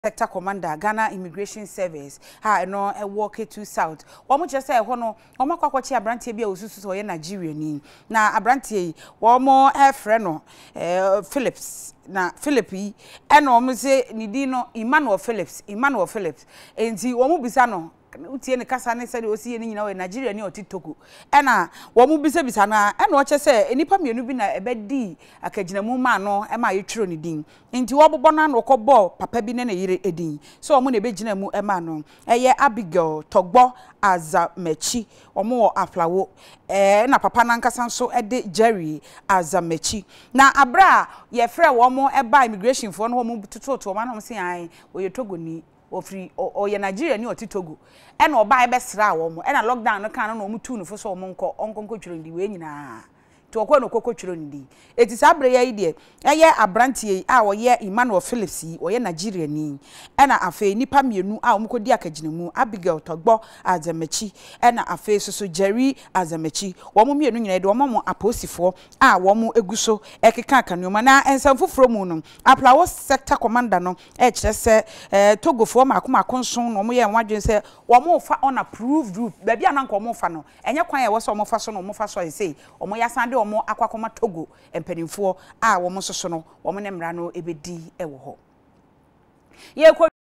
Sector Commander, Ghana Immigration Service, no a walk to South. One just say, Hono, Omakwachi Abrantie be Ususu or Nigerian. Na Abrantie, one more air freno, Phillips, na Philippi, and almost say Nidino, Emmanuel Phillips, and see Omu Bisano. Utiene kasane said o si eni nyina we Nigeria ni otitoku ena wo mu bisa bisa na ena o che se enipa mienu bi na ebedi akagina mu ma no e ma yetro ni din nti wo bobo na no kobo papa bi ne na yire edin so o mu na ebegina mu e ma no eye Abigail Togbo Azamechi o mu wo aflawo na papa na nkasa nso e de Jerry Azamechi na abra ye frɛ wo mu e ba immigration fo no wo mu tututu ma no se an o yetogo ni ofri o ye Nigeria ni otitogo e na oba e besra wo mo e na lockdown no kan no omutu no fo so mo onkonko twiro ndi we nyina to okwa no kokko twiro ndi eti sabre ya ide eye abrantie a wo ye Emmanuel Phillips wo ye Nigeria ni e na afa nipa mienu a omkodi akaginemu Abigail Togbo Azamechi e na afa so Jerry Azamechi wo mo mienu nyina de wo mo aposifo a wo mo eguso ekeka kanoma na ensamfoforo mu no aplawo sector commander no e kire se togofo makonson no mo ye nwadwen se wo mo fa on approved route ba bia na nko mo fa no enye kwan e wo so mo fa so no mo fa so say o mo yasande o mo akwakoma Togo empanimfo a wo mo soso no wo mo ne mra no ebedi e wo ho ye